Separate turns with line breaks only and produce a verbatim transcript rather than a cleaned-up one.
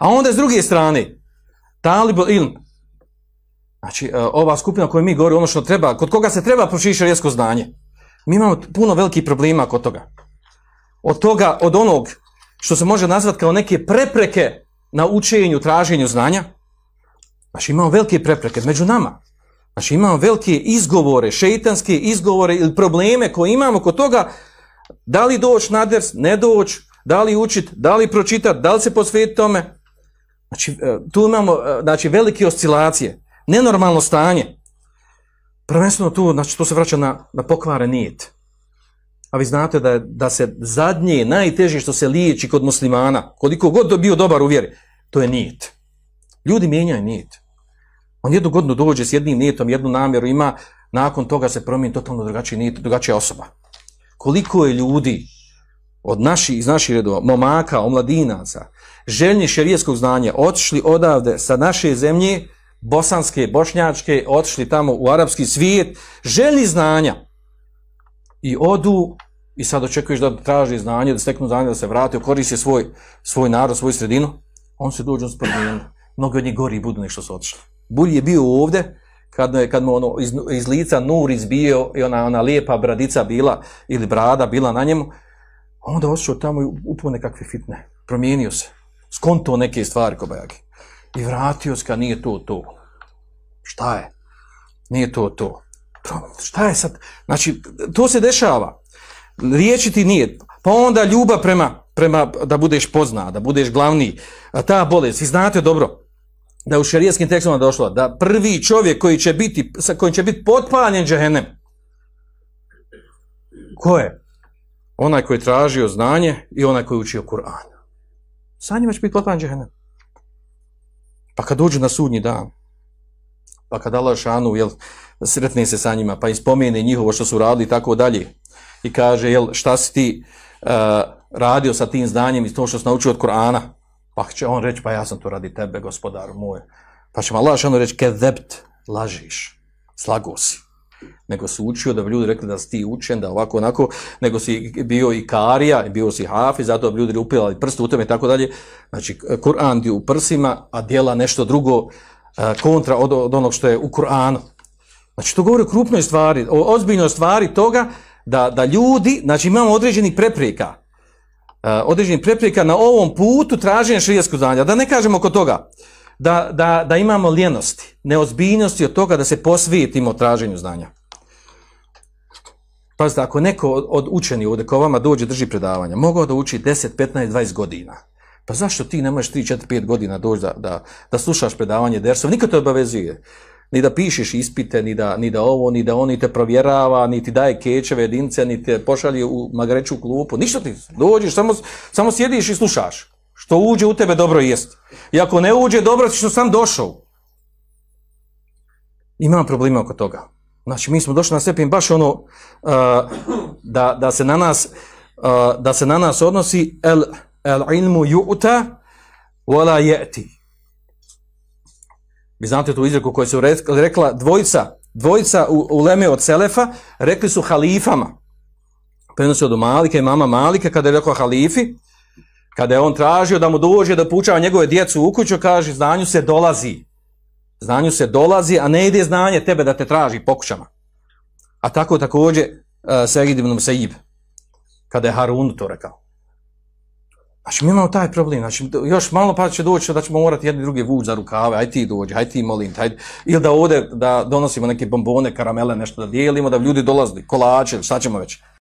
A onda s druge strane, talibul ilm, znači ova skupina o kojoj mi govorimo, ono što treba, kod koga se treba proširiti šerijatsko znanje. Mi imamo puno velikih problema kod toga. Od toga, od onog što se može nazvati kao neke prepreke na učenju, traženju znanja. Znači imamo velike prepreke među nama. Znači imamo velike izgovore, šeitanske izgovore ili probleme koje imamo kod toga da li doći na ders, ne doći, da li učiti, da li pročitati, da li se posvetiti tome. Znači tu imamo znači, velike oscilacije, nenormalno stanje. Prvenstveno tu, znači to se vraća na, na pokvaren nijet. A vi znate da, da se zadnje, najteže što se liječi kod muslimana, koliko god da bio dobar u vjeri, to je nijet. Ljudi mijenjaju nijet. On jednu godinu dođe s jednim nijetom, jednu namjeru ima, nakon toga se promijeni totalno drugačiji nijet, drugačija osoba. Koliko je ljudi od naših, iz naših redova, momaka, omladinaca, željni šerijatskog znanja, otišli odavde sa naše zemlje, bosanske, bošnjačke, otišli tamo u arapski svijet, željni znanja. I odu i sad očekuješ da traži znanje, da steknu znanje, da se vrati, koristi svoj, svoj narod, svoju sredinu. On se dođe, on se promijeni. Mnogi od njih gori budu nešto su otišli. Bulj je bio ovdje, kad, kad mu ono iz, iz lica nur izbio i ona, ona lijepa bradica bila, ili brada bila na njemu, onda otišao tamo i upuo nekakve fitne. Promijenio se. Skonto neke stvari ko bajagi. I vratio se kad nije to to. Šta je? Nije to to. Šta je sad? Znači, to se dešava. Riječiti nije. Pa onda ljubav prema, prema da budeš poznat, da budeš glavni. A ta bolest, vi znate dobro da u šerijatskim tekstovima došlo da prvi čovjek koji će biti, sa kojim će biti potpaljen džehennem. Ko je? Onaj koji je tražio znanje i onaj koji je učio Kur'an. Sa njima će biti potpaljen džehennem. Pa kad dođu na sudnji dan, pa kad Allah šanu, jel, sretne se sa njima, pa ispomene njihovo što su radili i tako dalje, i kaže, jel, šta si ti uh, radio sa tim znanjem i to što si naučio od Kur'ana, pa će on reći, pa ja sam to radi tebe, gospodaru moj. Pa će mu Allah šanu reći, kezebt, lažiš, slago si. Nego si učio da bi ljudi rekli da si ti učen, da ovako onako, nego si bio i karija, bio si hafiz, zato bi ljudi upilali prste u tome i tako dalje. Znači, Kur'an ti u prsima, a djela nešto drugo kontra od, od onog što je u Kur'anu. Znači, to govori o krupnoj stvari, o ozbiljnoj stvari toga da, da ljudi, znači imamo određenih prepreka, određenih prepreka na ovom putu traženja šerijatskog znanja. Da ne kažemo oko toga da, da, da imamo lijenosti, neozbiljnosti od toga da se posvetimo traženju znanja. Pazite, ako neko od, od učenih ovdje ko vama dođe drži predavanja, mogao da uči deset, petnaest, dvadeset godina. Pa zašto ti ne možeš tri, četiri, pet godina doći da, da, da slušaš predavanje dersova? Niko te obavezuje. Ni da pišeš ispite, ni da, ni da ovo, ni da on ni te provjerava, ni ti daje kečeve jedinice, ni te pošalje u magareću klupu. Ništa ti. Dođeš, samo, samo sjediš i slušaš. Što uđe u tebe dobro jest. I ako ne uđe dobro, ti što sam došao. Imam problema oko toga. Znači, mi smo došli na stepen baš ono uh, da, da se na nas uh, da se na nas odnosi el, el ilmu ju'ta wala ya'ti. Vi znate tu izreku koju su rekla dvojica, dvojica u, u leme od Selefa, rekli su halifama. Prenosi od Malika i mama Malika, kada je rekao halifi, kada je on tražio da mu dođe da poučava njegove djecu u kuću, kaže, znanju se dolazi. Znanju se dolazi, a ne ide znanje tebe da te traži po kućama. A tako također uh, Sejid ibn Musaib, kada je Harun to rekao. Znači, mi imamo taj problem. Znači, još malo pa će doći da ćemo morati jedni drugi vući za rukave. Aj ti dođi, aj ti molim. Aj... Ili da ovdje da donosimo neke bombone, karamele, nešto da dijelimo, da ljudi dolazili, kolače, šta ćemo već.